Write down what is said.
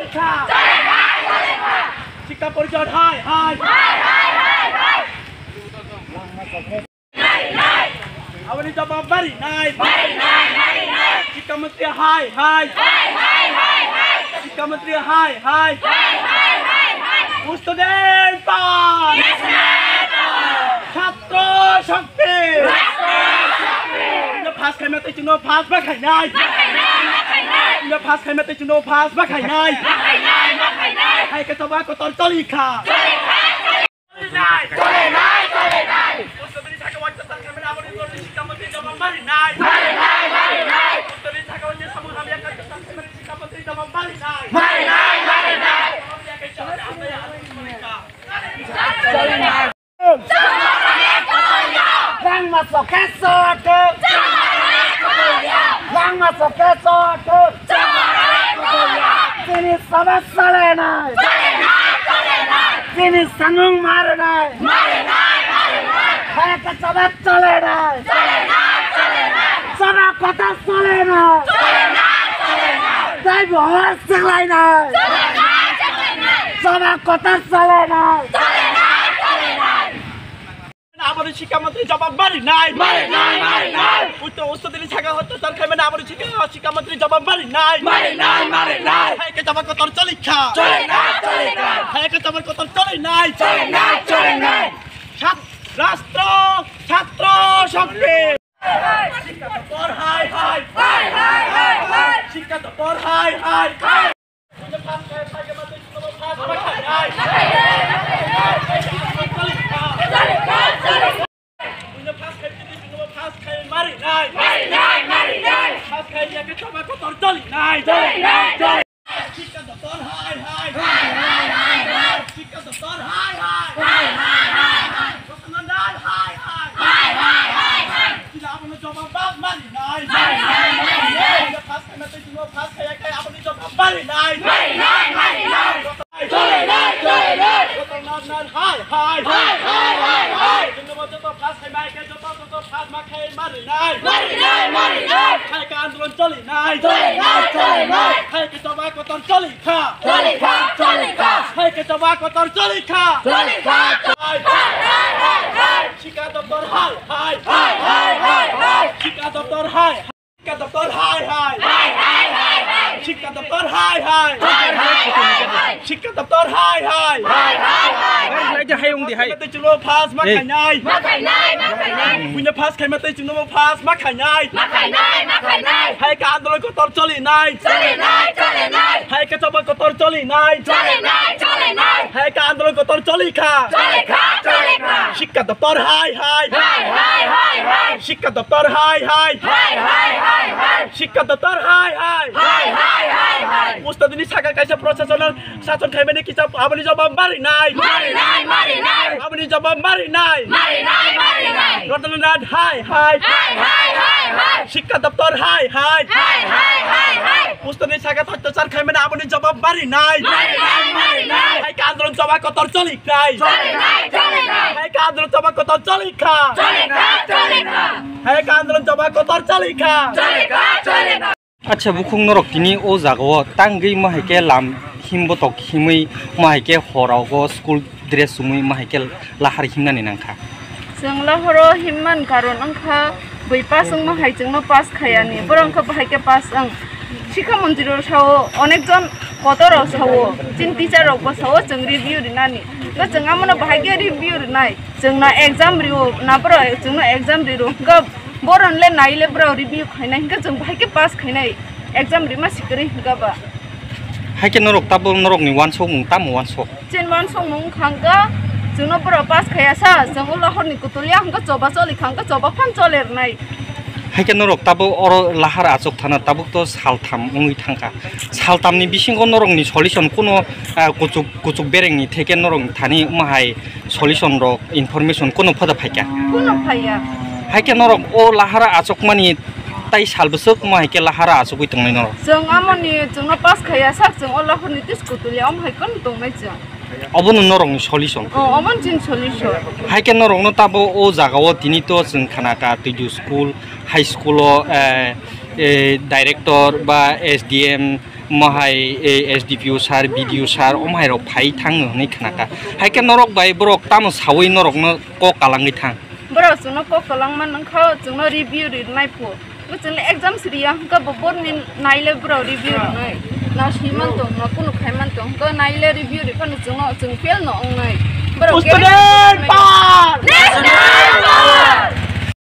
শিক্ষা পরিষদ high high আপনি জবাব বাড়ি নাই শিক্ষামন্ত্রী হাই হাই শিক্ষামন্ত্রী হাই হাই স্টুডেন্ট পাস ছাত্র শক্তি ফার্স্ট খাইমাতে চিনো ফার্স্ট বা খাই নাই ফার্স্ট খাইমাতে চিনো ফার্স্ট বা খাই নাইให้กระทบก็ตอนต้นอีกค่ะRang masuk ke soto, rang masuk ke soto, sini sahabat salena, sini sanung marna, hai kesabat salena, sana kota salena, saya bawa salena, sana kota salena. আমাদের শিক্ষামন্ত্রী জবাব বাড়ি নাই উচ্চতর থাকা হতো তার খাইবে না আমাদের শিক্ষামন্ত্রী জবাব বাড়ি নাই হাইকে জবাব কত চলি খা হাইকে জবাব কত চলি নাই রাষ্ট্র ছাত্র শক্তি শিক্ষা তো পর হাই হাই শিক্ষা তো পর হাই হাইให้การอาন্দোলন চলি নাইให้กระจายกตอนচলিค่ะให้กระจายกตอนচলিค่ะশিক্ষা দপ্তর হাই শিক্ষা দপ্তর হাই শিক্ষা দপ্তর হাই শিক্ষা দপ্তর হাই শিক্ষা দপ্তর হাইจะให้องค์ดีให้มาเตจุโนพาสมาขายง่ายคุณจะพาสใครมาเตจุโนพาสมาขายง่ายให้การอาন্দোลนก็ตอนจลีนายให้กระจายก็ตอนจลีนายให้การอาন্দোลนก็ตอนจลีค่ะশিক্ষা দপ্তর হাই শিক্ষা দপ্তর হাই শিক্ষা দপ্তর হাই উস্তাদিনী শাখা কাইসা প্রশাসনের শাসন খাইবেনি কি আপনি জবাব মারি নাই আপনি জবাব মারি নাই রতননাথ হাই শিক্ষা দপ্তর হাই উস্তাদিনী শাখা অত্যাচার খাইবেনি আপনি জবাব মারি নাইให้การআন্দোলন জবাব কত চলি নাইให้การอาন্দোলন জবাব কত চলি খাให้การอาন্দোলন জবাব কত চলি খা আচ্ছা বুকুং নরক তিনি ও জাগাও তাঙ্গি মাহাইকে লাম হিমবতক হিमै माहायके हरावगो स्कुल ड्रेस सुमै माहायके लाहार हिमनानै नांखा जों लाहरो हिममान कारन अंखा बै पास अंग माहायजोंनो पास खायानि बरंखा बाहायके पास अंग शिक्षा मन्दिर साव अनेक जन कतराव साव जिन टीचाराव साव जों रिव्यू रिनानि तो जों आमनो बाहायके रिव्यू रिनाय जोंना एग्जाम रिव्यू नाबरो जोंना एग्जाम रिव्यू ग बरनले नाइले ब्राव रिव्यू खायनाय हिंगा जों बाहायके पास खायनाय एग्जाम रिमा सिकरि हिंगाबा हायके नरक ताबो नरकनि वानसो मुं तामो वानसो जेन वानसो मुं खांगा जोंनो ब्र पास खायासा जों लाहरनि कुतुलिया हिंगा जबा चलि खांगा जबा फान चलेरनाय हायके नरक ताबो अर लाहार आजक थाना ताबो तो सालथाम मुङै थांखा सालथामनि बिसिंगो नरकनि सलिउसन कोनो कुचुक बेरेंनि थेके नरक थानि माहाय सलिउसन र इनफरमेशन कोनो फदा फायका कोनो फाया हायके नरक ओ लाहार आजक मानि ताई सालबोसो माहायके लाहार आजक गइतंनाय नरक जों आमनि जोंनो पास खायासा जों लाहरनि तिस कुतुलिया हायकन दंनाय जों अबनो नरकनि सलिउसन अमन जिन सलिउसन हायके नरकनो ताबो ओ जागाव दिनि तो जों खानाका तुजु स्कुल हाई स्कुल डाइरेक्टर बा SDM mahai SDPO sar BDO sar omhai rok phai thang ni khnaka haike norok bai borok tamo sawi norok no ko kalangi thang borok sungno ko kalang man angkha sungno review ri nai pho sungno exam sriya ka bobor ni naile borok review nai na siman to na kuno khaiman to ko naile review ri kan sungno sung fail no ong nai borok Student power! National power!